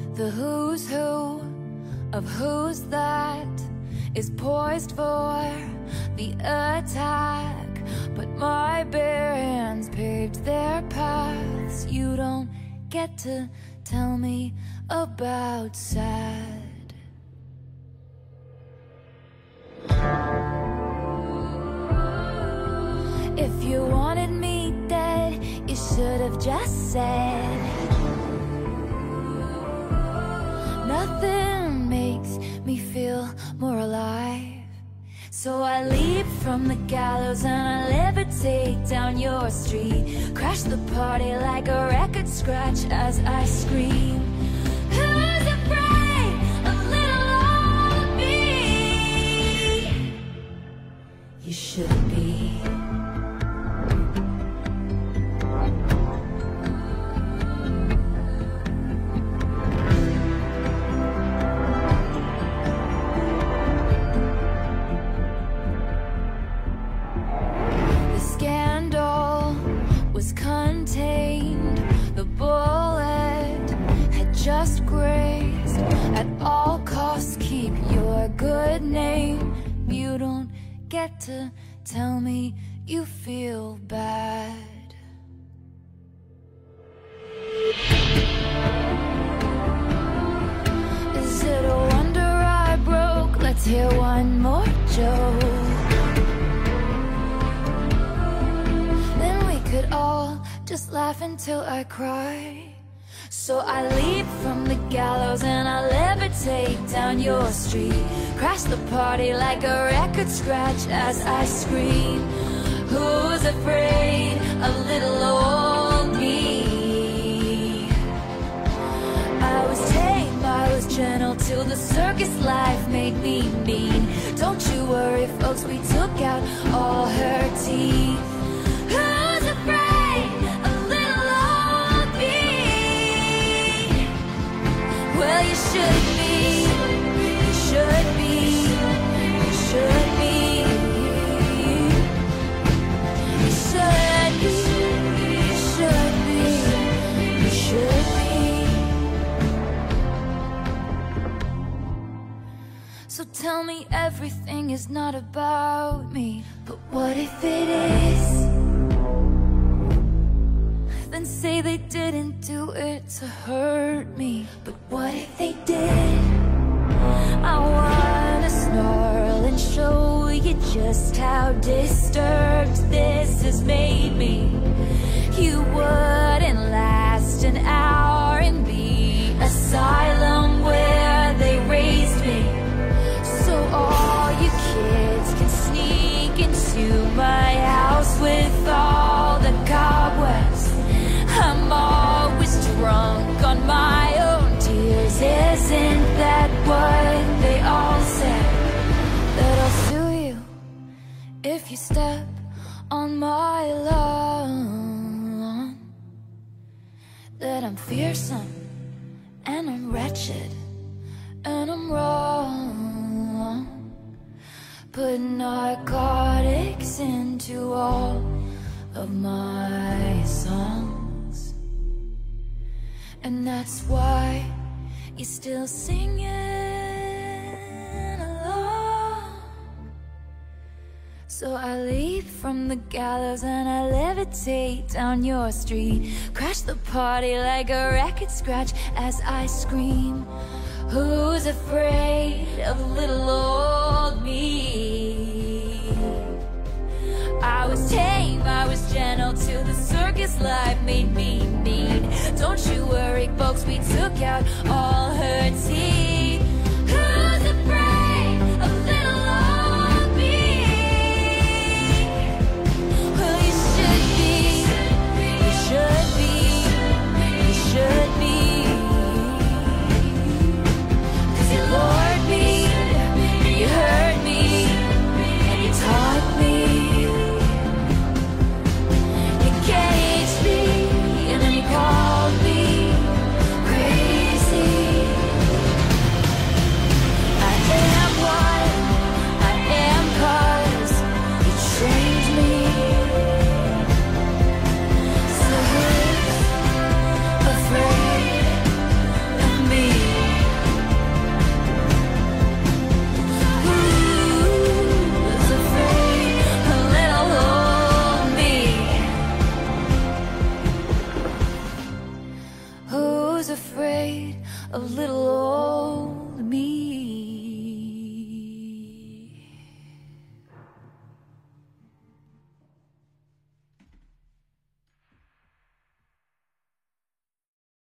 The who's who of who's that is poised for the attack, but my bare hands paved their paths. You don't get to tell me about sad. If you wanted me dead, you should have just said. Nothing makes me feel more alive. So I leap from the gallows and I levitate down your street. Crash the party like a record scratch as I scream. Who's afraid of little old me? You should be. Was contained, the bullet had just grazed. At all costs, keep your good name. You don't get to tell me you feel bad. Is it a wonder I broke? Let's hear one more joke. Could all just laugh until I cry. So I leap from the gallows and I levitate down your street. Crash the party like a record scratch as I scream. Who's afraid of little old me? I was tame, I was gentle till the circus life made me mean. Don't you worry folks, we took out all her teeth. Who's afraid of little old me? Well, you should be, you should be, you should be, you should be, you should be, you should be. So tell me everything is not about me, but what if it is? Then say they didn't do it to hurt me. But what if they did? I wanna snarl and show you just how disturbed this has made me. You wouldn't last an hour in the asylum where they raised me. So all you kids can sneak into my house with all the cobwebs. I'm always drunk on my own tears. Isn't that what they all say? That I'll sue you if you step on my lawn. That I'm fearsome and I'm wretched and I'm wrong. Put narcotics into all of my songs. And that's why you're still singing along. So I leap from the gallows and I levitate down your street. Crash the party like a record scratch as I scream. Who's afraid of little old me? I was tame, I was gentle till the circus life made me mean. Don't you worry folks, we took out all her teeth. Who's afraid of little old me? Well, you should be, you should be, you should be. 'Cause you lured me, you hurt me, and you taught me. Caged me, and then you called me crazy. afraid of little old